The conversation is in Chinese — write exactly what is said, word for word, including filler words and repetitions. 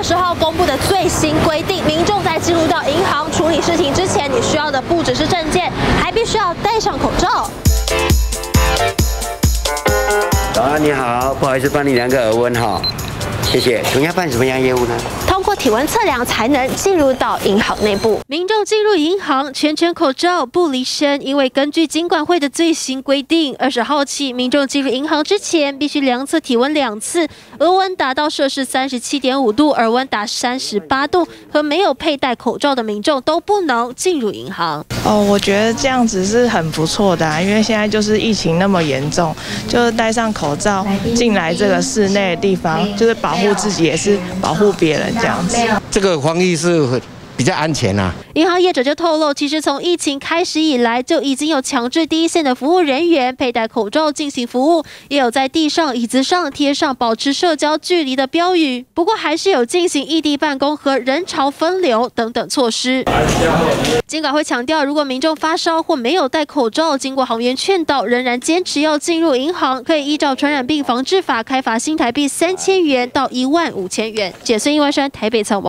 十号公布的最新规定，民众在进入到银行处理事情之前，你需要的不只是证件，还必须要戴上口罩。 早安，你好，不好意思，帮你量个耳温哈，谢谢。请问要办什么样业务呢？ 通过体温测量才能进入到银行内部。民众进入银行全程口罩不离身，因为根据金管会的最新规定，二十号起，民众进入银行之前必须量测体温两次，额温达到摄氏三十七点五度，耳温达三十八度，和没有佩戴口罩的民众都不能进入银行。 哦，我觉得这样子是很不错的啊，因为现在就是疫情那么严重，就是戴上口罩进来这个室内的地方，就是保护自己，也是保护别人。 这样子， 这个防疫是比较安全啊。 银行业者就透露，其实从疫情开始以来，就已经有强制第一线的服务人员佩戴口罩进行服务，也有在地上、椅子上贴上保持社交距离的标语。不过，还是有进行异地办公和人潮分流等等措施。金管会强调，如果民众发烧或没有戴口罩，经过行员劝导，仍然坚持要进入银行，可以依照传染病防治法开罚新台币三千元到一万五千元。解孙一万山台北采访。